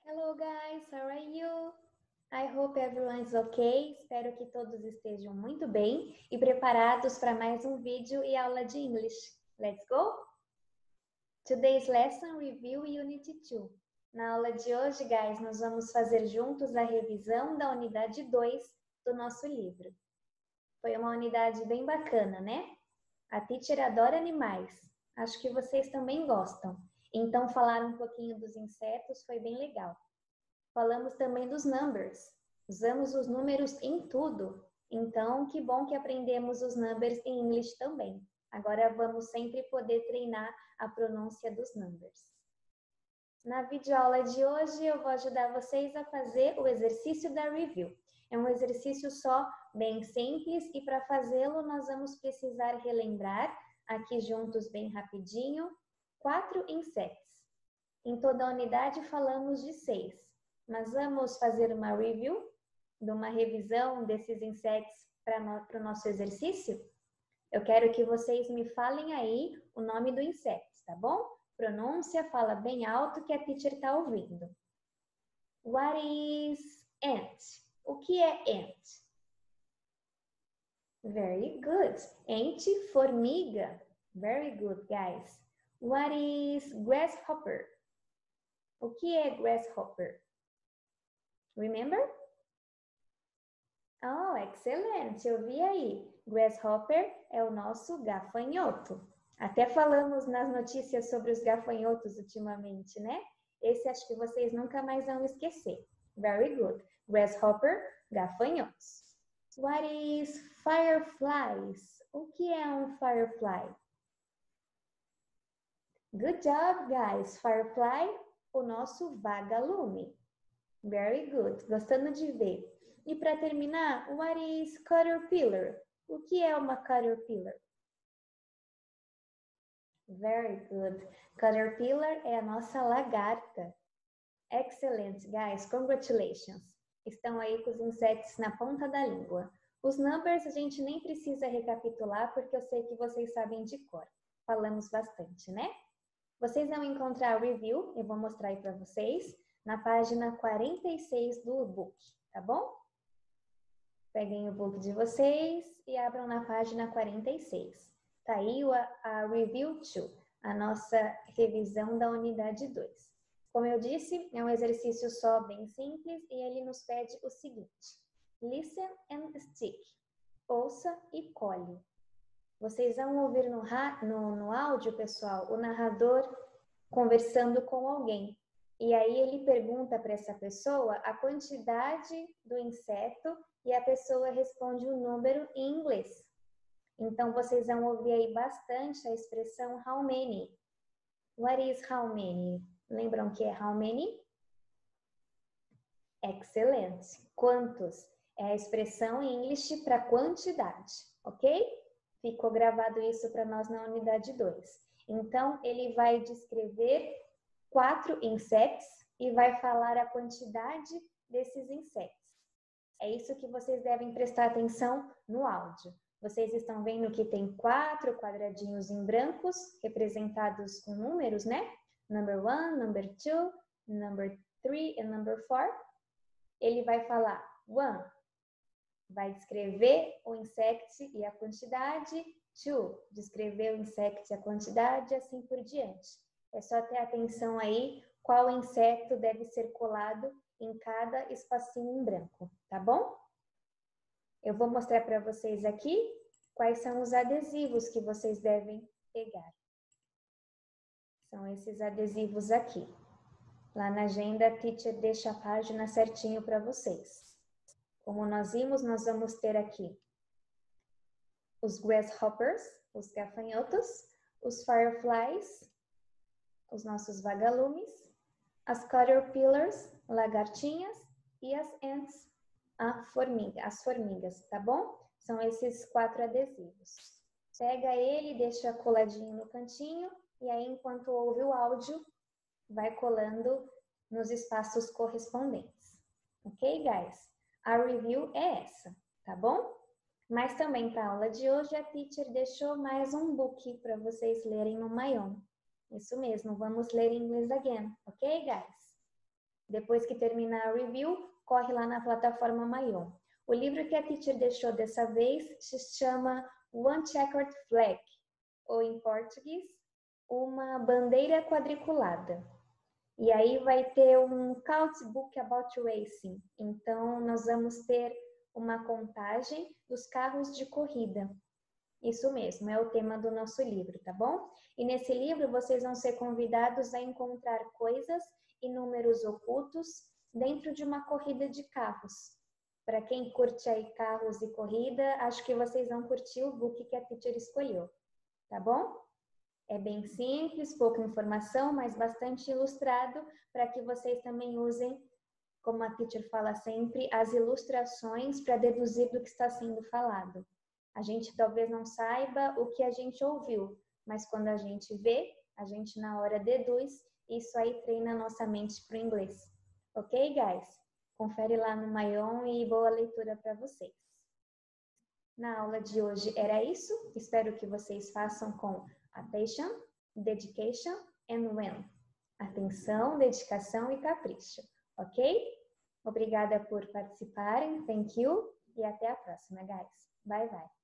Hello guys, how are you? I hope everyone's okay. Espero que todos estejam muito bem e preparados para mais um vídeo e aula de English. Let's go? Today's lesson review Unit 2. Na aula de hoje, guys, nós vamos fazer juntos a revisão da unidade 2 do nosso livro. Foi uma unidade bem bacana, né? A teacher adora animais. Acho que vocês também gostam. Então, falar um pouquinho dos insetos foi bem legal. Falamos também dos numbers. Usamos os números em tudo. Então, que bom que aprendemos os numbers em English também. Agora vamos sempre poder treinar a pronúncia dos numbers. Na videoaula de hoje, eu vou ajudar vocês a fazer o exercício da review. É um exercício só bem simples e para fazê-lo nós vamos precisar relembrar, aqui juntos bem rapidinho, 4 insects. Em toda a unidade falamos de 6, mas vamos fazer uma review, de uma revisão desses insects para o nosso exercício? Eu quero que vocês me falem aí o nome do inseto, tá bom? Pronúncia, fala bem alto que a teacher está ouvindo. What is ant? O que é ant? Very good. Ant, formiga. Very good, guys. What is grasshopper? O que é grasshopper? Remember? Oh, excelente. Eu vi aí. Grasshopper é o nosso gafanhoto. Até falamos nas notícias sobre os gafanhotos ultimamente, né? Esse acho que vocês nunca mais vão esquecer. Very good. Grasshopper, gafanhotos. What is fireflies? O que é um firefly? Good job, guys. Firefly, o nosso vagalume. Very good. Gostando de ver. E para terminar, what is caterpillar? O que é uma caterpillar? Very good. Caterpillar é a nossa lagarta. Excellent, guys. Congratulations. Estão aí com os insetos na ponta da língua. Os numbers a gente nem precisa recapitular porque eu sei que vocês sabem de cor. Falamos bastante, né? Vocês vão encontrar o review, eu vou mostrar aí para vocês, na página 46 do book, tá bom? Peguem o book de vocês e abram na página 46. Tá aí a Review 2, a nossa revisão da unidade 2. Como eu disse, é um exercício só bem simples e ele nos pede o seguinte. Listen and stick. Ouça e colhe. Vocês vão ouvir no áudio, pessoal, o narrador conversando com alguém. E aí ele pergunta para essa pessoa a quantidade do inseto e a pessoa responde o número em inglês. Então, vocês vão ouvir aí bastante a expressão how many. What is how many? Lembram que é how many? Excelente. Quantos? É a expressão em English para quantidade, ok? Ficou gravado isso para nós na unidade 2. Então, ele vai descrever 4 insects e vai falar a quantidade desses insectos. É isso que vocês devem prestar atenção no áudio. Vocês estão vendo que tem 4 quadradinhos em brancos, representados com números, né? Number 1, number 2, number 3 e number 4. Ele vai falar 1, vai descrever o insect e a quantidade. 2, descrever o insect e a quantidade, assim por diante. É só ter atenção aí qual inseto deve ser colado em cada espacinho em branco, tá bom? Eu vou mostrar para vocês aqui quais são os adesivos que vocês devem pegar. São esses adesivos aqui. Lá na agenda, a teacher deixa a página certinho para vocês. Como nós vimos, nós vamos ter aqui os grasshoppers, os gafanhotos, os fireflies, os nossos vagalumes, as caterpillars, lagartinhas, e as ants, as formigas, tá bom? São esses 4 adesivos. Pega ele, deixa coladinho no cantinho, e aí enquanto ouve o áudio, vai colando nos espaços correspondentes. Ok, guys? A review é essa, tá bom? Mas também para a aula de hoje, a teacher deixou mais um book para vocês lerem no Mayon. Isso mesmo, vamos ler English again, ok, guys? Depois que terminar a review, corre lá na plataforma Maion. O livro que a teacher deixou dessa vez se chama One Checkered Flag, ou em português, Uma Bandeira Quadriculada. E aí vai ter um count book about racing. Então, nós vamos ter uma contagem dos carros de corrida. Isso mesmo, é o tema do nosso livro, tá bom? E nesse livro vocês vão ser convidados a encontrar coisas e números ocultos dentro de uma corrida de carros. Para quem curte aí carros e corrida, acho que vocês vão curtir o book que a teacher escolheu, tá bom? É bem simples, pouca informação, mas bastante ilustrado, para que vocês também usem, como a teacher fala sempre, as ilustrações para deduzir do que está sendo falado. A gente talvez não saiba o que a gente ouviu, mas quando a gente vê, a gente na hora deduz, isso aí treina a nossa mente para o inglês. Ok, guys? Confere lá no Maion e boa leitura para vocês. Na aula de hoje era isso. Espero que vocês façam com attention, dedication and when. Atenção, dedicação e capricho, ok? Obrigada por participarem, thank you, e até a próxima, guys. Bye, bye.